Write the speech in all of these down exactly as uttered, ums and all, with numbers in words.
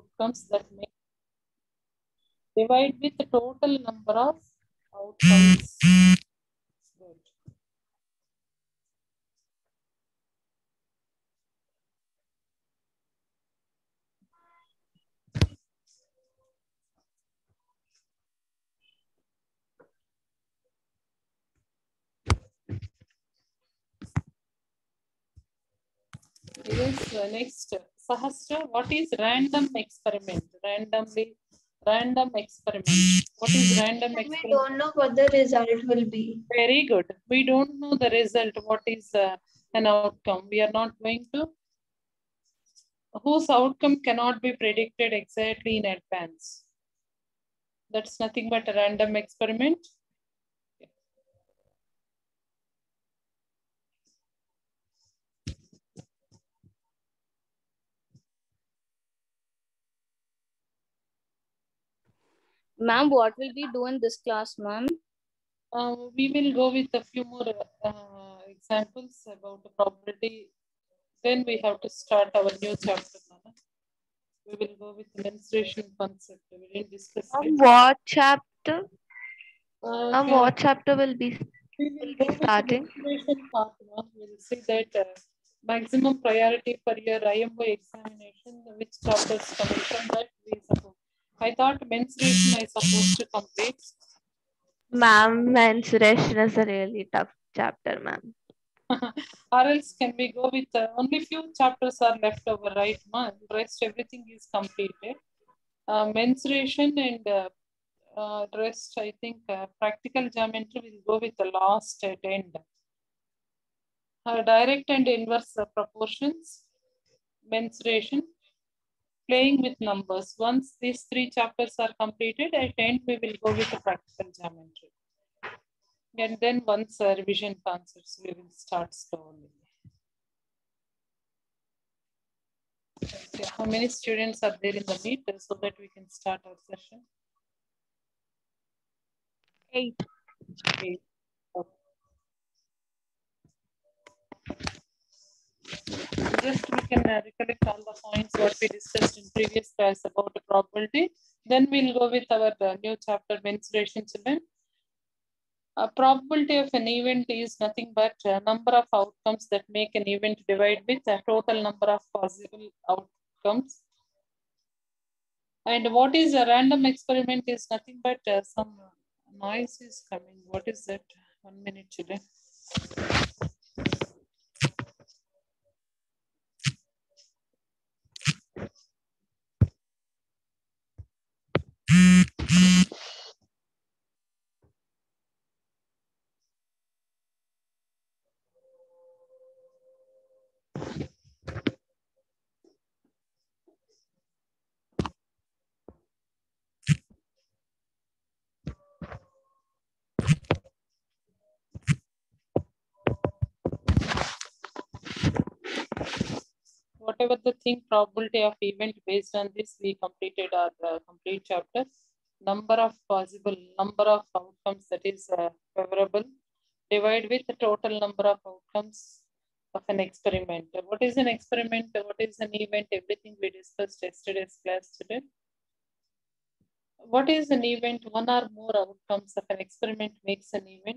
outcomes that make divide with the total number of outcomes. Good. Yes, uh, next, Sahasra, what is random experiment? Randomly, random experiment. What is random We experiment? don't know what the result will be. Very good. We don't know the result. What is uh, an outcome? We are not going to. Whose outcome cannot be predicted exactly in advance. That's nothing but a random experiment. Ma'am, what will we do in this class, ma'am? Uh, we will go with a few more uh, examples about the probability. Then we have to start our new chapter. We will go with the menstruation concept. We didn't discuss Um, it. what chapter? Uh, Um, can- what chapter will be we will go with the starting? menstruation part. No? We'll see that uh, maximum priority for your I M O examination, which chapters coming from that we suppose. I thought menstruation I supposed to complete. Ma'am, menstruation is a really tough chapter, ma'am. Or else can we go with uh, only few chapters are left over, right? Ma? Rest everything is completed. Uh, menstruation and uh, uh, rest, I think uh, practical geometry will go with the last at end. Uh, direct and inverse uh, proportions, mensuration, playing with numbers. Once these three chapters are completed, at end we will go with the practical geometry. And then once uh, revision concepts, we will start slowly. Okay. How many students are there in the meet so that we can start our session? Eight. Eight. Okay. Just we can uh, recollect all the points what we discussed in previous class about the probability. Then we'll go with our uh, new chapter mensuration children. A probability of an event is nothing but a number of outcomes that make an event divided with a total number of possible outcomes. And what is a random experiment is nothing but uh, some noise is coming. What is that? One minute, children. Whatever the thing probability of event based on this, we completed our uh, complete chapter. Number of possible number of outcomes that is uh, favorable, divide with the total number of outcomes of an experiment. What is an experiment? What is an event? Everything we discussed yesterday's class today. What is an event? One or more outcomes of an experiment makes an event.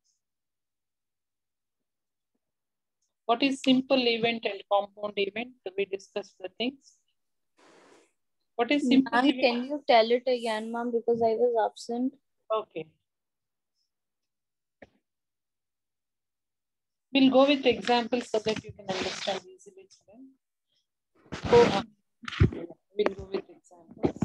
What is simple event and compound event? We discussed the things. What is simple Ma'am, event? can you tell it again, ma'am, because I was absent? Okay. We'll go with examples so that you can understand easily. Okay. We'll go with examples.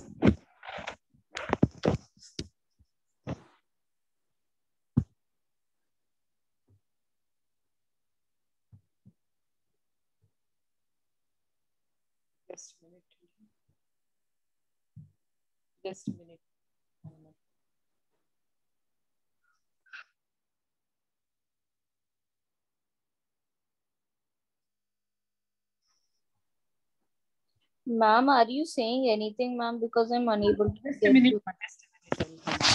Just a minute. Just a minute. Ma'am, are you saying anything, ma'am? Because I'm unable to Just a get minute. you. Just a minute.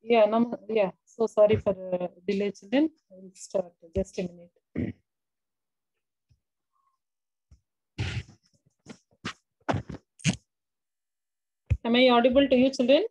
Yeah, no, yeah. So sorry for uh, delay, children. I will start. Just a minute. Am I audible to you, children?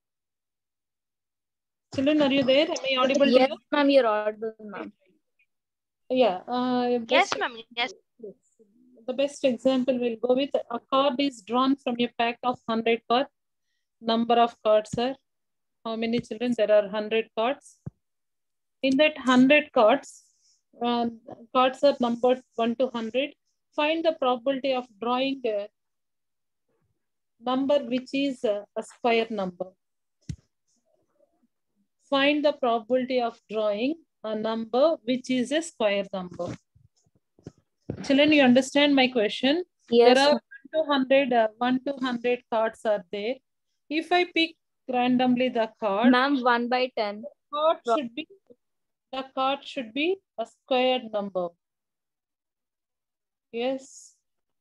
Children, are you there? Am I audible Yes, to you? ma'am, you're audible, ma'am. Yeah. Uh, Yes, best, ma'am. Yes. yes. The best example will go with a card is drawn from a pack of one hundred cards. Number of cards are how many, children? There are one hundred cards. In that one hundred cards, uh, cards are numbered one to one hundred. Find the probability of drawing a number which is a, a square number. Find the probability of drawing a number which is a square number. Children, you understand my question? Yes, There are ma'am. one to one hundred, uh, one to one hundred cards are there. If I pick randomly the card, Ma'am, one by ten. card should be the card should be a squared number. Yes.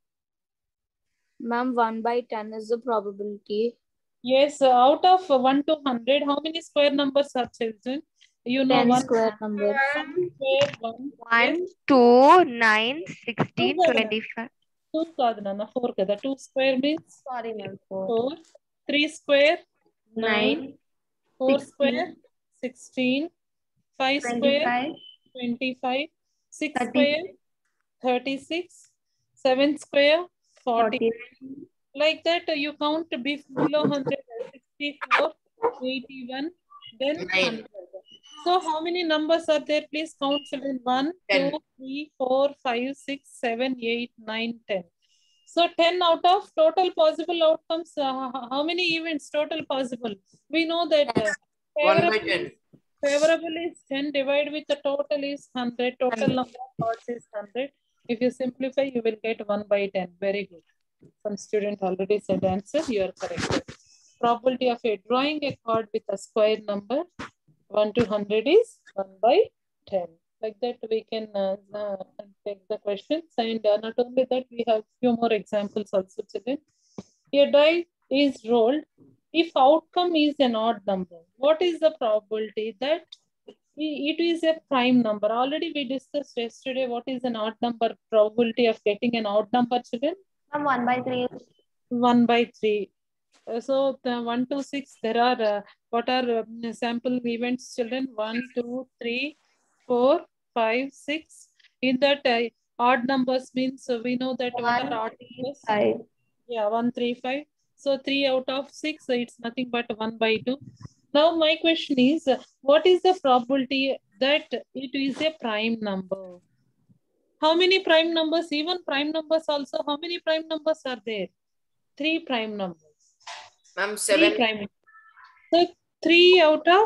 Ma'am, one by ten is the probability. Yes, uh, out of one to one hundred, how many square numbers are children? You know, ten one square number. one square, one. One, Yes, two, nine, two sixteen, kada. twenty-five. Two kada, nana, four kada. Two square means Sorry, ma'am. four. Three square, nine. Nine. Four sixteen, square, sixteen. Five square, Twenty-five. twenty-five. Six Thirty. square, thirty-six. Seven square, forty. Forty. Like that, uh, you count below one hundred, sixty-four, eighty-one, then one hundred. So how many numbers are there? Please count, children. one, Ten. two, three, four, five, six, seven, eight, nine, ten. So ten out of total possible outcomes. Uh, how many events total possible? We know that uh, One by favorable, ten. favorable is ten divided with the total is one hundred. Total number of cards is one hundred. If you simplify, you will get one by ten. Very good. Some student already said answer. You are correct. Probability of a drawing a card with a square number one to one hundred is one by ten. Like that, we can uh, uh, take the questions. And uh, not only that, we have few more examples also today. A die is rolled. If outcome is an odd number, what is the probability that it is a prime number? Already we discussed yesterday what is an odd number probability of getting an odd number, children? Ma'am, one by three. one by three. Uh, so the one to six, there are, uh, what are uh, sample events, children? One, two, three, four, five, six. In that uh, odd numbers means uh, we know that what are odd numbers? Five. Yeah, one, three, five. So three out of six, so it's nothing but one by two. Now my question is, uh, what is the probability that it is a prime number? How many prime numbers? Even prime numbers also, how many prime numbers are there? Three prime numbers. Ma'am, Three prime. So three out of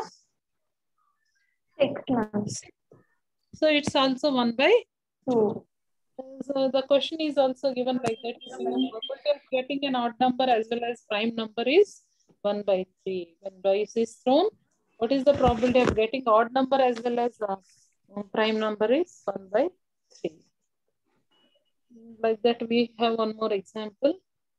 Six, ma'am. so it's also one by Two. so the question is also given like that. The probability of getting an odd number as well as prime number is one by three. When dice is thrown, what is the probability of getting odd number as well as uh, prime number is one by three. Like that, we have one more example.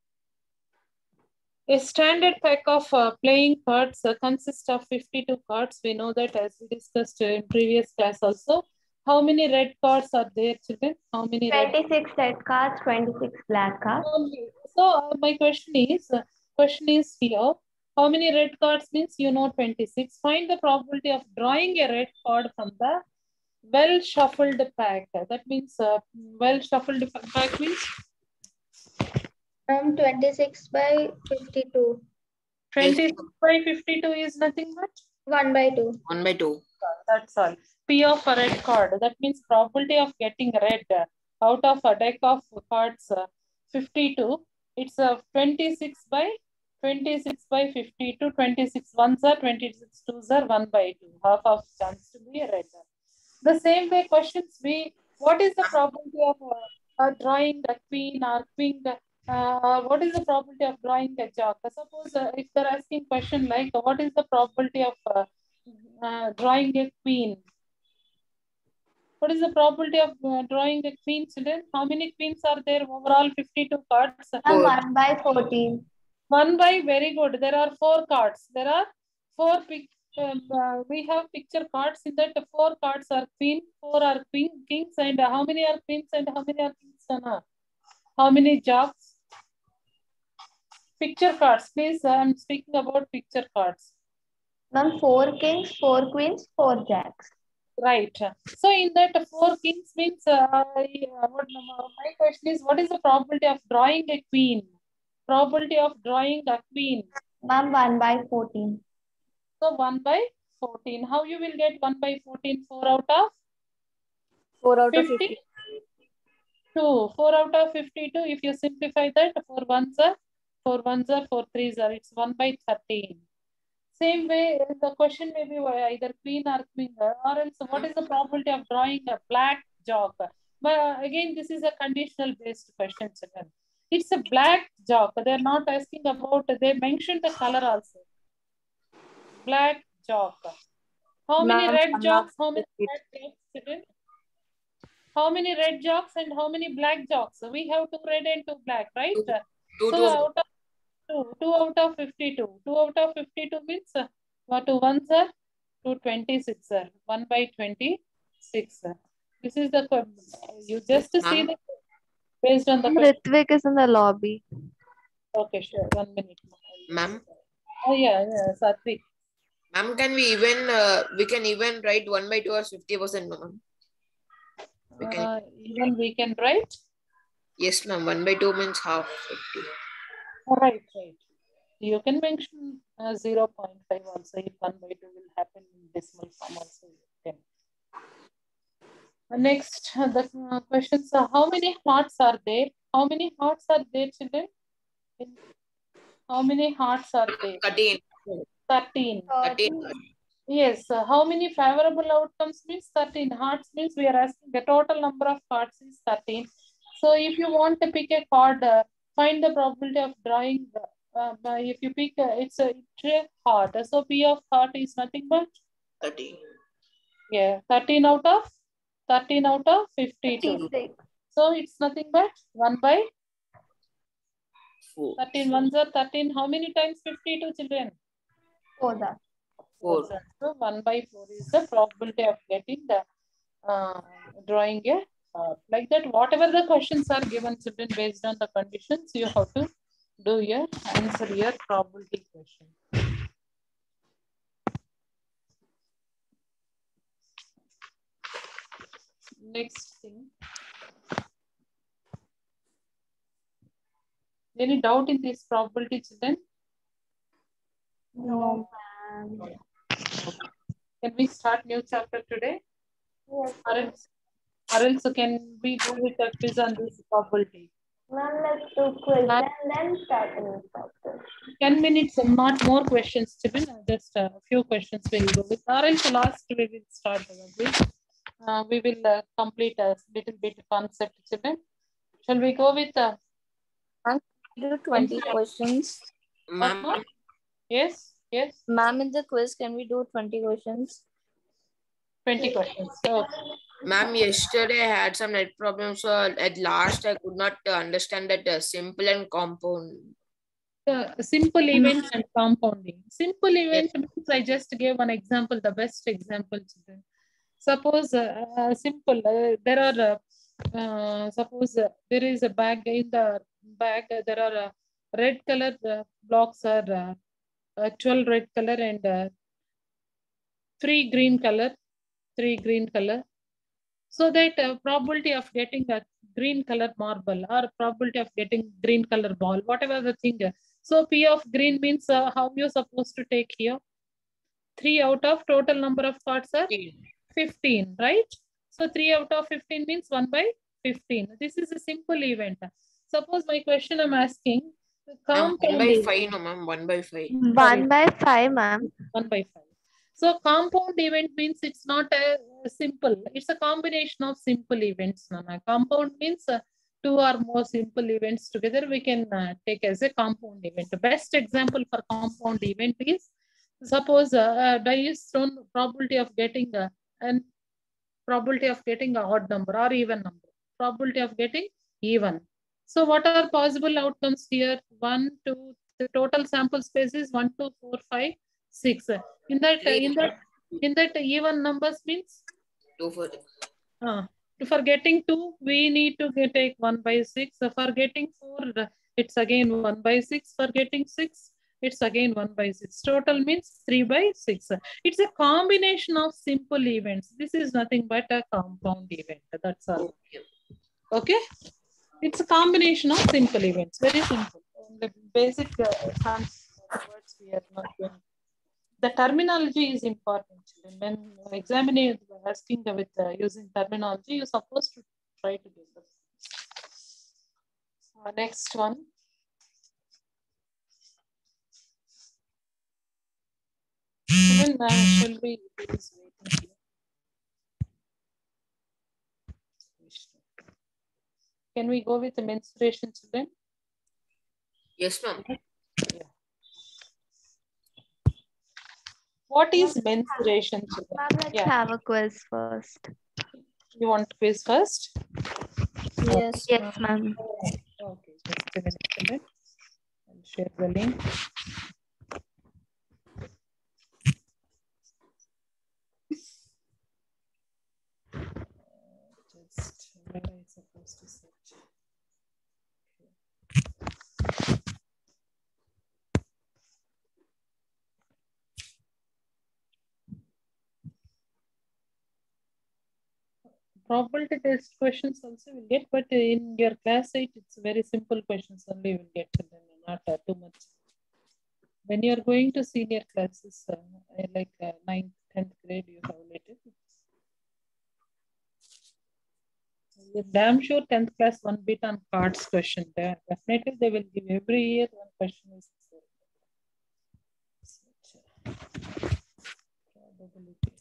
A standard pack of uh, playing cards uh, consists of fifty-two cards. We know that as we discussed in previous class also. How many red cards are there, children? How many red? Twenty-six red cards, twenty-six black cards. So uh, my question is, uh, question is here. How many red cards means you know twenty-six. Find the probability of drawing a red card from the well shuffled pack. That means uh, well shuffled pack means Um, twenty-six by fifty-two. twenty-six by fifty-two is nothing but one by two. One by two. that's all. P of a red card. That means probability of getting red uh, out of a deck of cards uh, fifty-two. It's a uh, twenty-six by twenty-six by fifty-two. twenty-six ones are twenty-six twos are one by two. Half of chance to be a red. The same way questions be, what is the probability of uh, uh, drawing a queen or queen? Uh, what is the probability of drawing a jack? Suppose uh, if they're asking question like, uh, what is the probability of uh, uh, drawing a queen? What is the probability of uh, drawing a queen, children? How many queens are there? Overall fifty-two cards. Ma'am, one by fourteen. One by, very good. There are four cards. There are four pick, um, uh, we have picture cards. In that, four cards are queen, four are queen, kings, and how many are queens and how many are kings, Sana? How many jocks? Picture cards, please. I'm speaking about picture cards. Ma'am, four kings, four queens, four jacks. Right. So in that, four kings means, uh, I, uh, what, my question is, what is the probability of drawing a queen? Probability of drawing a queen. Ma'am, one by fourteen. So one by fourteen. How you will get one by fourteen? four out of four out of fifty? fifty. two. four out of fifty-two. If you simplify that, four ones are, four ones are, four threes are. It's one by thirteen. Same way, the question may be either queen or queen, or else what is the probability of drawing a black jock? But again, this is a conditional based question. It's a black jock. They're not asking about, they mentioned the color also. Black jock. How many red jocks? How many red jocks? How many red jocks and how many black jocks? We have two red and two black, right? Two, two, so two. out of two, two out of fifty-two. Two out of fifty-two means uh, what two ones are? two twenty-six, sir. one by twenty-six. Sir. This is the, you just see the, based on the question. Ritvik is in the lobby. Okay, sure. One minute. Ma'am. Oh, yeah, yeah, Satvik. Ma'am, can we even, uh, we can even write one by two as fifty percent, ma'am? We can, uh, even we can write? Yes, ma'am. one by two means half fifty. Right, right. You can mention uh, zero point five also if one by two will happen in decimal form also. You can. Uh, next, uh, the uh, questions are, how many hearts are there? How many hearts are there, children? How many hearts are there? thirteen. thirteen. thirteen. Yes. Uh, how many favorable outcomes means thirteen. Hearts means we are asking the total number of cards is thirteen. So if you want to pick a card, uh, find the probability of drawing. Uh, uh, if you pick, uh, it's a, it's a heart. So P of heart is nothing but thirteen. Yeah, thirteen out of thirteen out of fifty-two. fifty-six. So it's nothing but one by Four. thirteen. Ones are thirteen. How many times fifty-two, children? Four. That. Four. So one by four is the probability of getting the uh, drawing a uh, like that. Whatever the questions are given, children, based on the conditions, you have to do your answer your probability question. Next thing. Any doubt in this probability, children? No, ma'am. Can we start new chapter today? Yes. Or else, or else can we go with a quiz on this probability? Ma'am, let's do quiz and then start a new chapter. ten minutes and not more questions, children. Just a few questions we will go with. Or else last we will start with. Uh, we will uh, complete a little bit concept, children. Shall we go with uh, Do twenty questions. Ma'am. Yes, yes. Ma'am, in the quiz, can we do twenty questions? twenty questions. So, Ma'am, yesterday I had some net problems, so at last I could not uh, understand that uh, simple and compound. uh, simple events and compounding. Simple event means I just gave one example, the best example, children. Suppose uh, uh, simple, uh, there are, uh, uh, suppose uh, there is a bag, in the bag, uh, there are uh, red color uh, blocks are uh, uh, twelve red color and uh, three green color, three green color. So that uh, probability of getting a green color marble or probability of getting green color ball, whatever the thing. So P of green means uh, how you're supposed to take here? three out of total number of cards are fifteen, right? So three out of fifteen means one by fifteen. This is a simple event. Suppose my question I'm asking. Ma'am, one by five, no ma'am, one by five. One by five, ma'am. One by five. So compound event means it's not a simple, it's a combination of simple events. Nana. Compound means uh, two or more simple events together we can uh, take as a compound event. The best example for compound event is, suppose uh, die is thrown, probability of getting uh, and probability of getting a odd number or even number, probability of getting even. So what are possible outcomes here? One, two, the total sample space is one, two, four, five, six. In that, Three. in that, in that even numbers means? Two for Uh, for getting two, we need to get, take one by six. So for getting four, it's again one by six. For getting six, it's again one by six. Total means three by six. It's a combination of simple events. This is nothing but a compound event. That's all. Okay. It's a combination of simple events. Very simple. The basic uh, words we are not going. The terminology is important. When examining, asking with uh, using terminology, you're supposed to try to get them. Uh, next one. Then uh, shall we please wait here? Can we go with the menstruation, children? Yes, ma'am. Yeah. What is menstruation, children? Ma'am, let's Yeah. have a quiz first. You want quiz first? Yes, Yes, ma'am. Okay, just a minute, children. I'll share the link. Just where am I supposed to search? Probability test questions also will get, but in your class eight, it's very simple questions only you will get, not uh, too much. When you are going to senior classes, uh, like uh, ninth, tenth grade, you have later. You're damn sure tenth class one bit on cards question. There. Definitely they will give every year one question is there. Probability.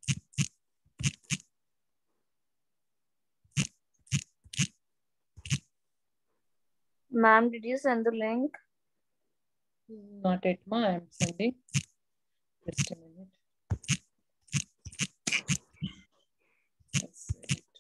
Ma'am, did you send the link? Not yet, ma. I'm sending. Just a minute. Let's see it.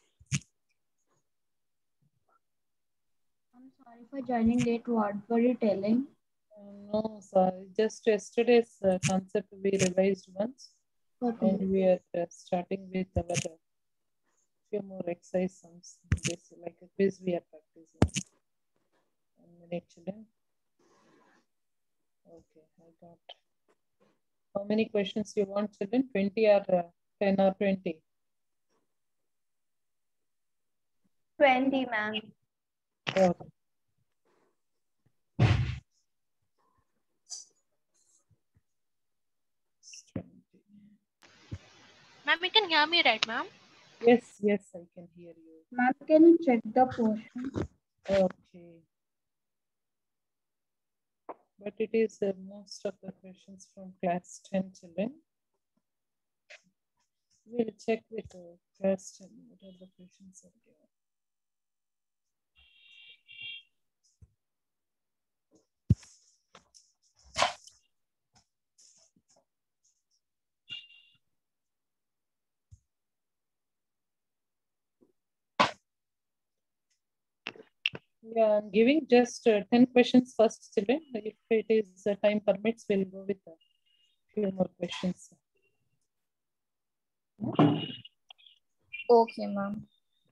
I'm sorry for joining late. What were you telling? Uh, no, sorry. Just yesterday's uh, concept we revised once. Okay. And we are uh, starting with our uh, few more exercise sums. This like a quiz we are practicing. One minute, children. Okay, I got. How many questions you want, children? twenty or uh, ten or twenty? twenty, ma'am. Okay. Ma'am, you can hear me, right, ma'am? Yes, yes, I can hear you. Ma'am, can you check the portion? Okay. But it is uh, most of the questions from class ten, children. We'll check with the class ten what are the questions are given. Yeah, I'm giving just uh, ten questions first, children. If it is uh, time permits, we'll go with a few more questions. Okay, ma'am.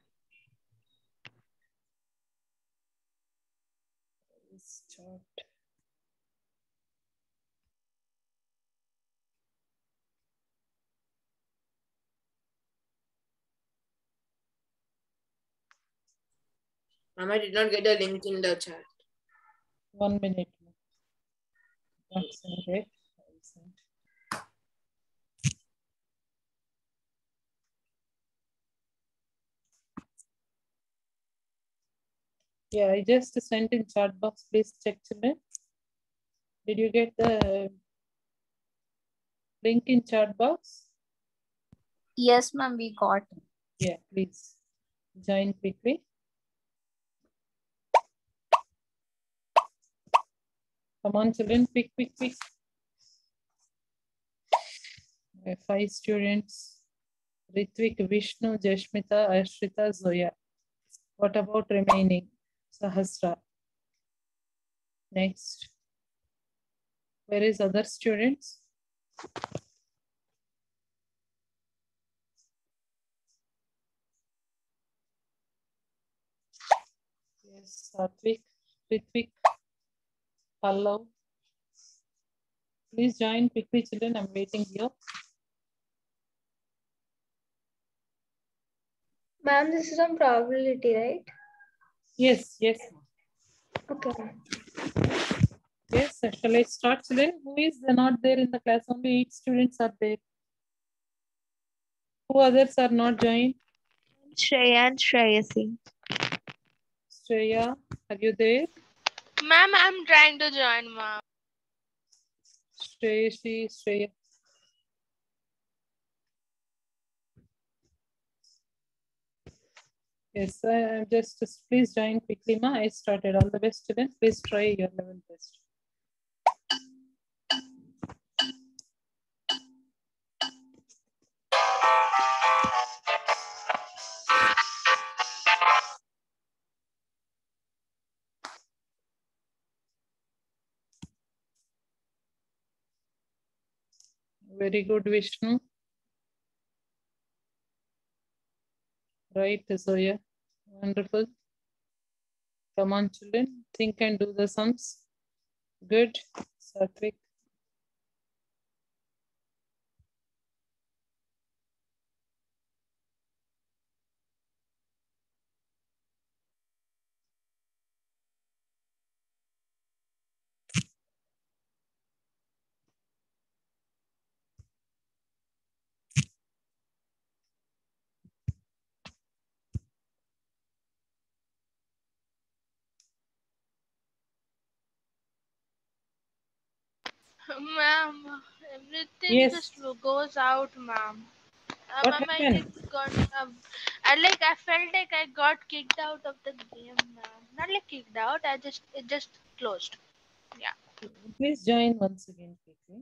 Start. Ma'am, I did not get a link in the chat. One minute. Not sent yet. I'll send. Yeah, I just sent in chat box. Please check, children. Did you get the link in chat box? Yes, ma'am, we got. Yeah, please join quickly. Come on, children, quick, quick, quick. Uh, Five students. Ritvik, Vishnu, Jashmita, Ashrita, Zoya. What about remaining? Sahasra. Next. Where is other students? Yes, Satvik, Ritvik, Pallav. Please join quickly, children. I'm waiting here. Ma'am, this is on probability, right? Yes, yes. Okay. Yes, shall I start, children? Who is not there in the class? Only eight students are there. Who others are not joined? Shreya and Shreyasi. Shreya, are you there? Ma'am, I'm trying to join, ma'am. Shreyashi, Shreya. Yes, I am just, just please join quickly, ma. I started. All the best, students. Please try your level best. Very good, Vishnu. Right, Zoya. Wonderful. Come on, children. Think and do the sums. Good. Satvik. Ma'am, everything Yes. just goes out, ma'am. Uh, What ma'am, I happened? like got, um, I like I felt like I got kicked out of the game, ma'am. Not like kicked out. I just it just closed. Yeah. Please join once again quickly.